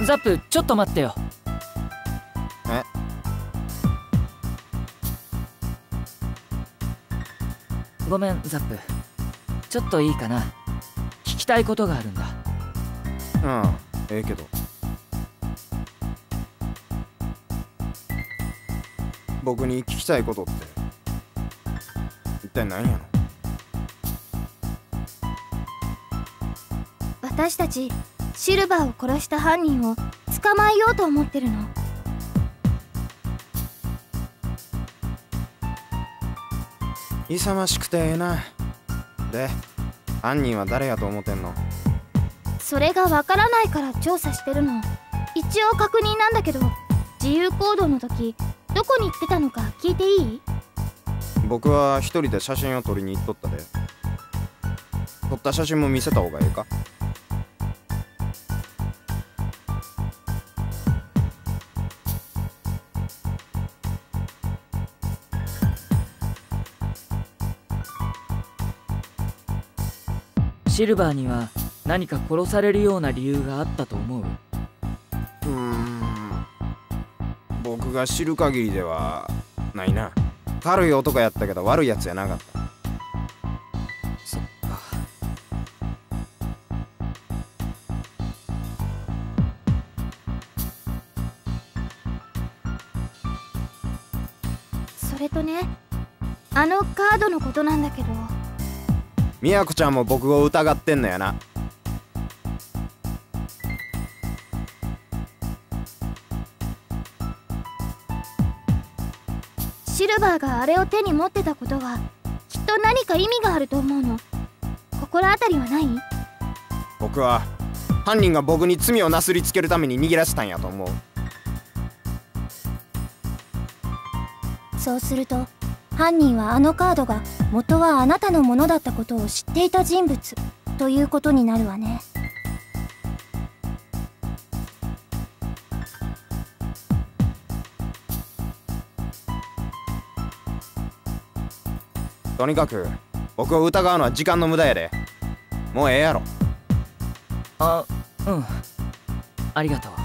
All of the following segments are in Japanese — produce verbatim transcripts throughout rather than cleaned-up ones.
ザップ、ちょっと待ってよ。 え？ ごめんザップ、ちょっといいかな。聞きたいことがあるんだ。 うん、ええけど。僕に聞きたいことって一体何やの？ 私たちシルバーを殺した犯人を捕まえようと思ってるの。 勇ましくてええな。で、犯人は誰やと思ってんの？ それがわからないから調査してるの。一応確認なんだけど、自由行動の時どこに行ってたのか聞いていい？ 僕は一人で写真を撮りに行っとったで。撮った写真も見せた方がええか？ シルバーには何か殺されるような理由があったと思う？ うーん、僕が知る限りではないな。軽い男やったけど悪いやつやなかった。 そっか。 それとね、あのカードのことなんだけど。 みやこちゃんも僕を疑ってんのやな。 シルバーがあれを手に持ってたことはきっと何か意味があると思うの。心当たりはない？ 僕は犯人が僕に罪をなすりつけるために逃げ出したんやと思う。 そうすると犯人はあのカードが元はあなたのものだったことを知っていた人物ということになるわね。 とにかく僕を疑うのは時間の無駄やで。もうええやろ。 あ、うん、ありがとう。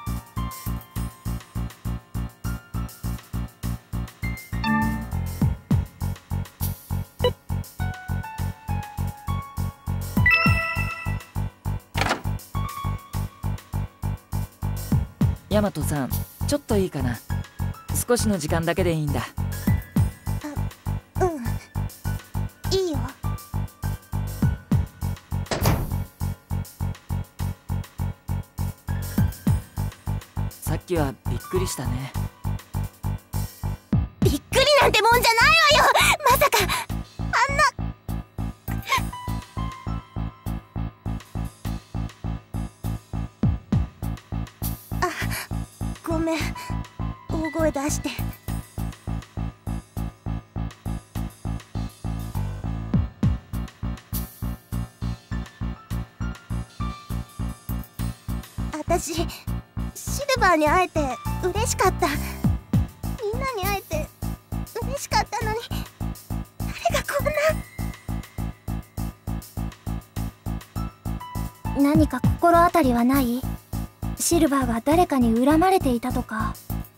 ヤマトさん、ちょっといいかな。少しの時間だけでいいんだ。 あ、うん、いいよ。 さっきはびっくりしたね。 びっくりなんてもんじゃないわよ。まさかあんな。あ、ごめん、大声出して。私シルバーに会えて嬉しかった。みんなに会えて嬉しかったのに、誰がこんな。何か心当たりはない？シルバーが誰かに恨まれていたとか。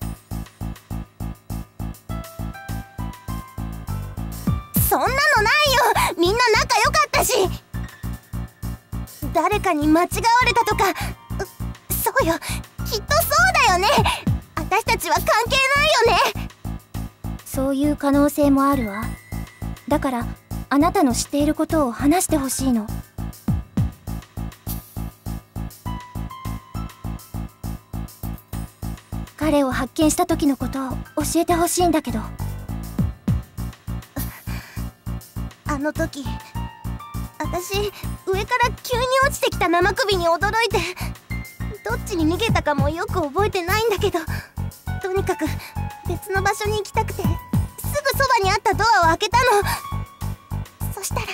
そんなのないよ。みんな仲良かったし。誰かに間違われたとか。そうよ、きっとそうだよね。私たちは関係ないよね。そういう可能性もあるわ。だからあなたの知っていることを話してほしいの。彼を発見した時のことを教えてほしいんだけど。あの時私、上から急に落ちてきた生首に驚いて、どっちに逃げたかもよく覚えてないんだけど、とにかく別の場所に行きたくてすぐそばにあったドアを開けたの。そしたら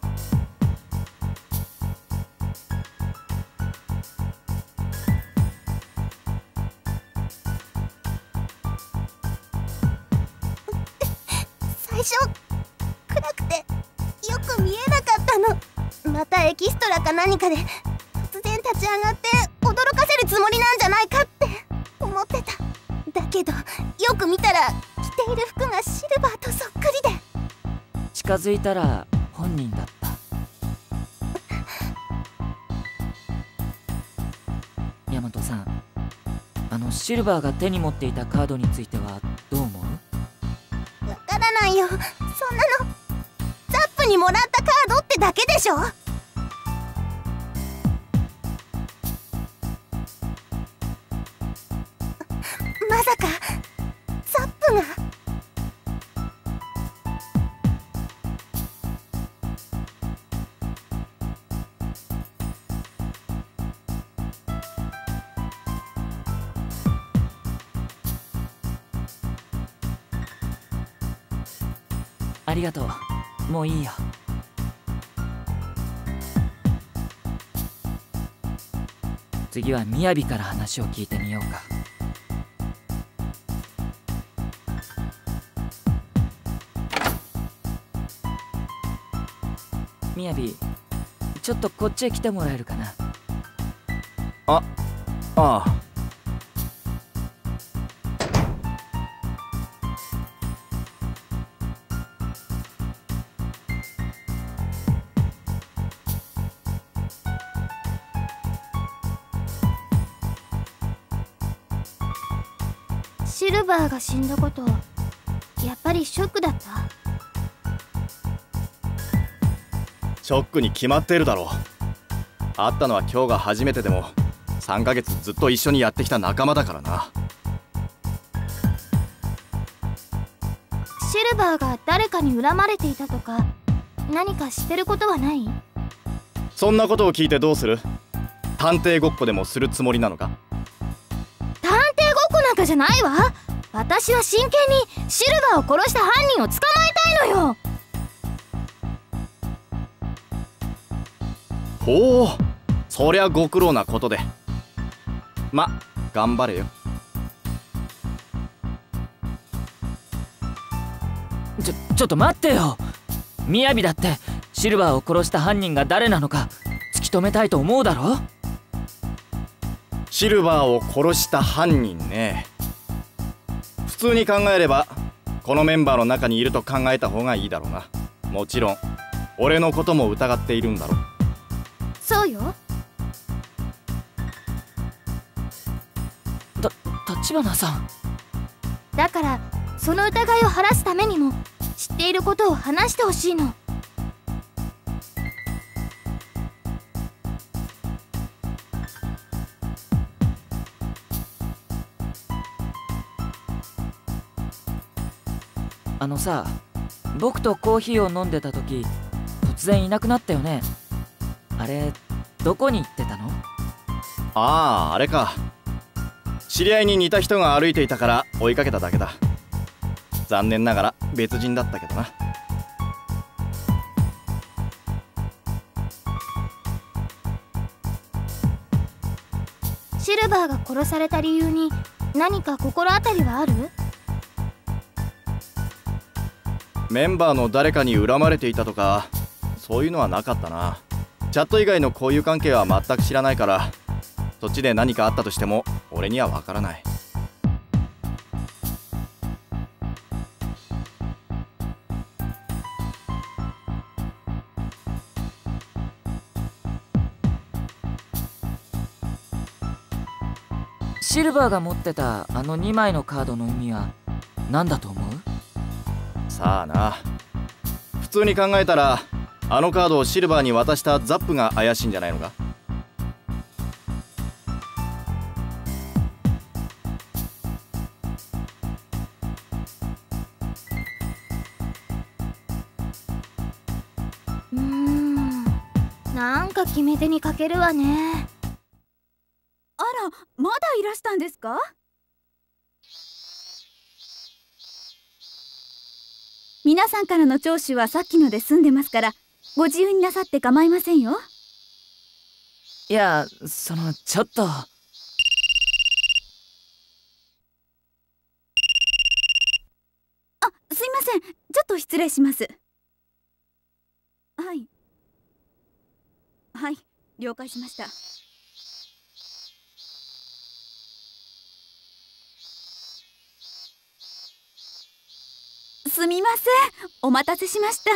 最初暗くてよく見えなかったの。またエキストラか何かで突然立ち上がって驚かせるるつもりなんじゃないかって思ってた。だけどよく見たら着ている服がシルバーとそっくりで。 近づいたら本人だった。ヤマトさん、あのシルバーが手に持っていたカードについてはどう思う？ わからないよ。そんなのザップにもらったカードってだけでしょ。まさかザップが。 ありがとう。もういいよ。次はみやびから話を聞いてみようか。みやび、ちょっとこっちへ来てもらえるかな。 あ、ああ。 シルバーが死んだこと、やっぱりショックだった。 ショックに決まってるだろう。会ったのは今日が初めてでもさんかげつずっと一緒にやってきた仲間だからな。 シルバーが誰かに恨まれていたとか何か知ってることはない？ そんなことを聞いてどうする？探偵ごっこでもするつもりなのか？ 探偵ごっこなんかじゃないわ。私は真剣にシルバーを殺した犯人を捕まえたいのよ。 ほう、そりゃご苦労なことで。ま、頑張れよ。 ちょ、ちょっと待ってよ。みやびだってシルバーを殺した犯人が誰なのか突き止めたいと思うだろ？ シルバーを殺した犯人ね。普通に考えればこのメンバーの中にいると考えた方がいいだろうな。もちろん俺のことも疑っているんだろ。 そうよ。 た、橘さん。 だからその疑いを晴らすためにも知っていることを話してほしいの。 あのさ、僕とコーヒーを飲んでた時突然いなくなったよね。あれどこに行ってたの？ ああ、あれか。知り合いに似た人が歩いていたから追いかけただけだ。残念ながら別人だったけどな。 シルバーが殺された理由に何か心当たりはある？ メンバーの誰かに恨まれていたとかそういうのはなかったな。チャット以外の交友関係は全く知らないから、そっちで何かあったとしても俺にはわからない。 シルバーが持ってたあのにまいのカードの意味は何だと思う？ さあな。普通に考えたらあのカードをシルバーに渡したザップが怪しいんじゃないのか？ うーん、なんか決め手に欠けるわね。 あら、まだいらしたんですか？皆さんからの聴取はさっきので済んでますから、ご自由になさって構いませんよ。 いや、そのちょっと。 あ、すいません、ちょっと失礼します。はいはい、了解しました。 すみません、お待たせしました。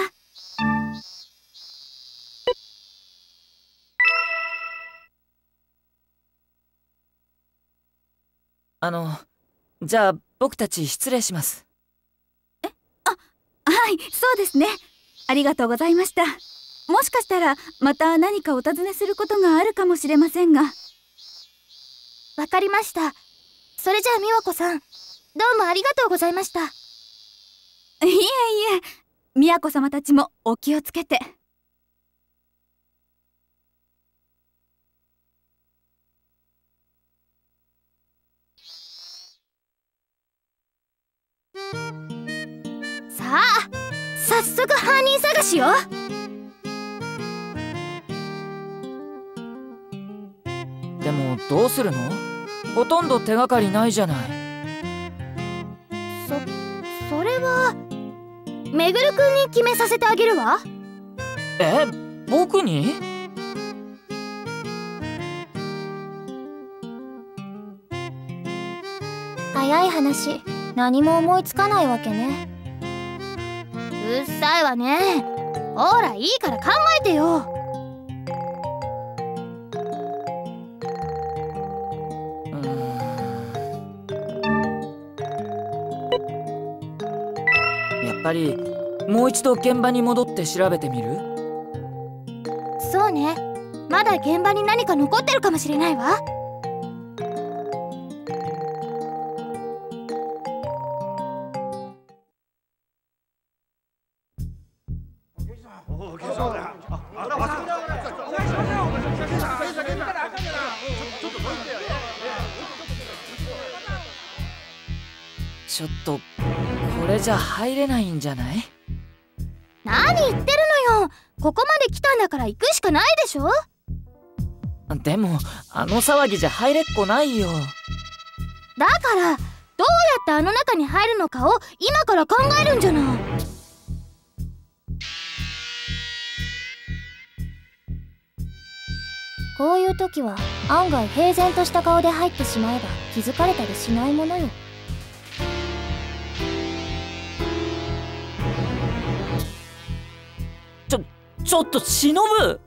あのじゃあ僕たち失礼します。 え、あ、はい、そうですね。ありがとうございました。もしかしたらまた何かお尋ねすることがあるかもしれませんが。 わかりました。それじゃあ美和子さん、どうもありがとうございました。 いえいえ、宮子様たちもお気をつけて。 さあ、早速犯人探しよ。 でもどうするの？ほとんど手がかりないじゃない。 そ、それはめぐるくんに決めさせてあげるわ。 え、僕に？ 早い話、何も思いつかないわけね。うっさいわね。ほらいいから考えてよ。 やっぱりもう一度現場に戻って調べてみる？ そうね、まだ現場に何か残ってるかもしれないわ。 ちょっとこれじゃ入れないんじゃない？ 何言ってるのよ。ここまで来たんだから行くしかないでしょ。 でもあの騒ぎじゃ入れっこないよ。 だからどうやってあの中に入るのかを今から考えるんじゃない。こういう時は案外平然とした顔で入ってしまえば気づかれたりしないものよ。 ちょ、ちょっと忍ぶ！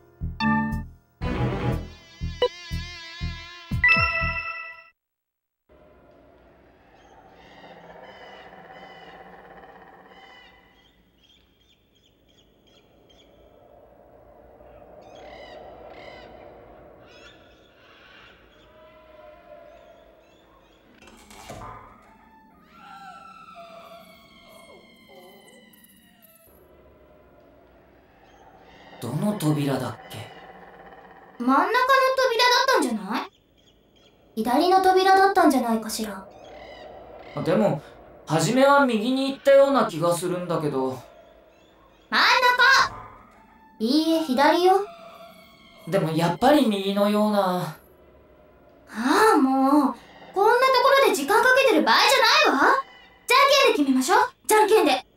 どの扉だっけ？ 真ん中の扉だったんじゃない？左の扉だったんじゃないかしら。 でも初めは右に行ったような気がするんだけど。 真ん中！いいえ、左よ。 でもやっぱり右のような。 ああ、もうこんなところで時間かけてる場合じゃないわ。じゃんけんで決めましょう。じゃんけんで。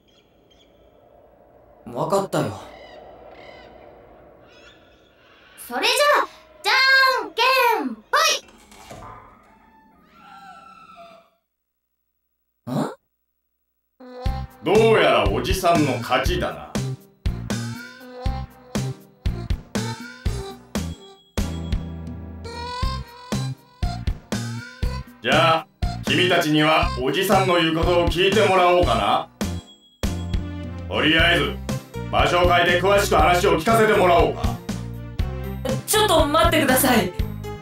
分かったよ。 それじゃあじゃんけんぽい。 ん？どうやらおじさんの勝ちだな。じゃあ君たちにはおじさんの言うことを聞いてもらおうかな。とりあえず場所を変えて詳しく話を聞かせてもらおうか。 ちょっと待ってください。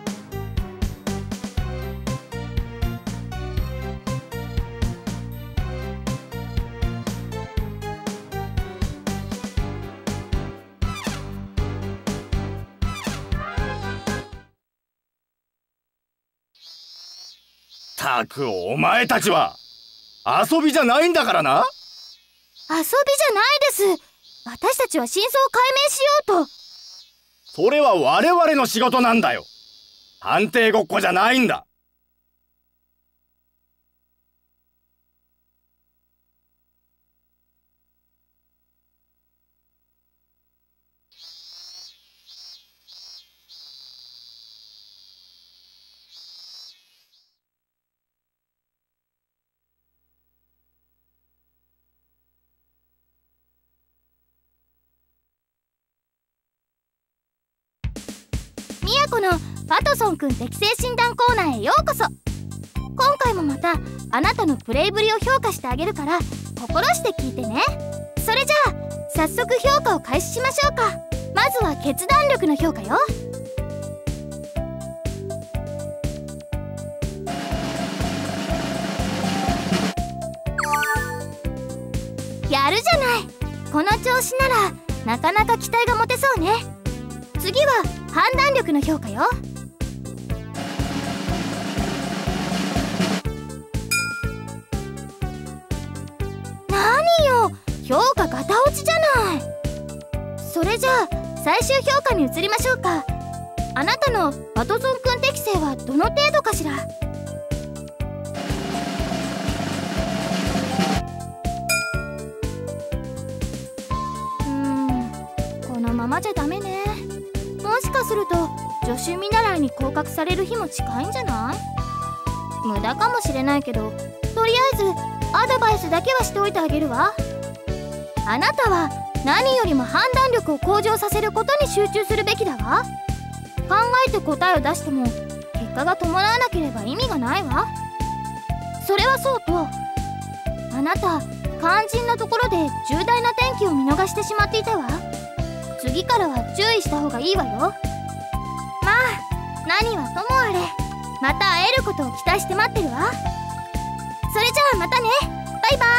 たくお前たちは遊びじゃないんだからな。 遊びじゃないです。私たちは真相を解明しようと。 それは我々の仕事なんだよ。探偵ごっこじゃないんだ。 子のパトソンくん適正診断コーナーへようこそ。今回もまたあなたのプレイぶりを評価してあげるから心して聞いてね。それじゃあ早速評価を開始しましょうか。まずは決断力の評価よ。やるじゃない。この調子ならなかなか期待が持てそうね。次は判断力の評価よ。何よ、評価ガタ落ちじゃない。それじゃあ最終評価に移りましょうか。あなたのワトソンくん適性はどの程度かしら。うーん、このままじゃダメね。もしかすると助手見習いに降格される日も近いんじゃない？無駄かもしれないけど、とりあえずアドバイスだけはしておいてあげるわ。あなたは何よりも判断力を向上させることに集中するべきだわ。考えて答えを出しても結果が伴わなければ意味がないわ。それはそうと、あなた肝心なところで重大な転機を見逃してしまっていたわ。次からは注意した方がいいわよ。まあ何はともあれ、また会えることを期待して待ってるわ。それじゃあまたね。バイバイ。